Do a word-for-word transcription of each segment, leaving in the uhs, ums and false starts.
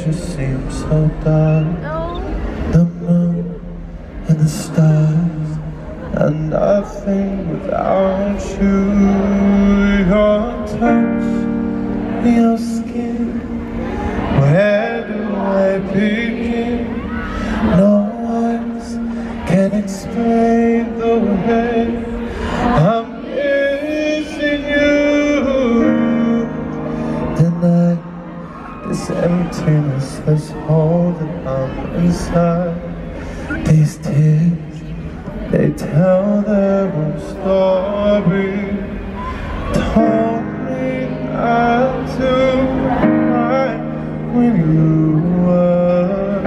just seem so dark. The moon and the stars are nothing without you. Your touch, your skin, where do I begin? No words can explain the way I'm missing you. Tonight, this emptiness that's holding on inside. These tears, they tell their own story. Told me not to cry when you were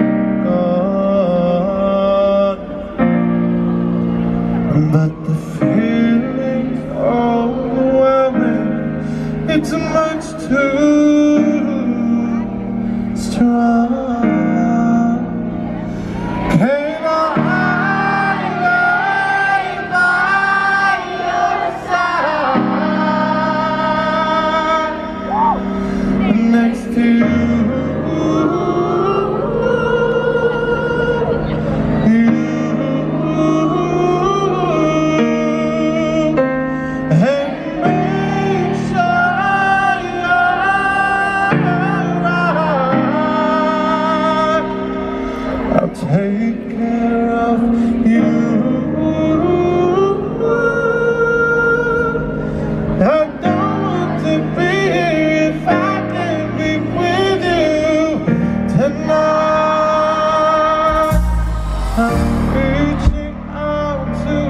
gone, but the feeling's overwhelming. It's much too strong. Can I lay by your side next to you? I'll take care of you. I don't want to be here if I can be with you tonight. I'm reaching out to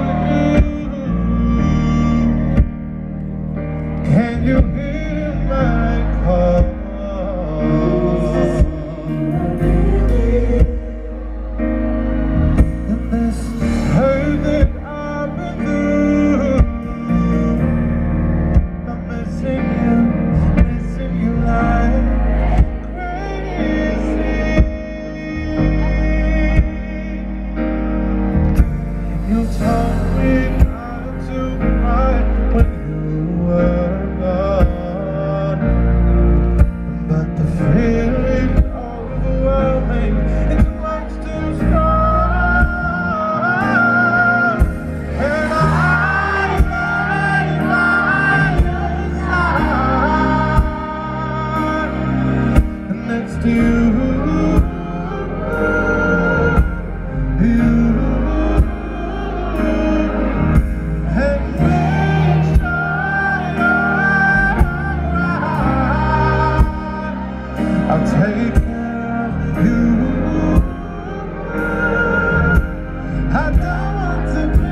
you. Can you hear my call? You told me not to cry when you were gone, but the feeling overwhelming, it's much too strong. And I lay by your side next to you. I'll take care of you. I don't want to be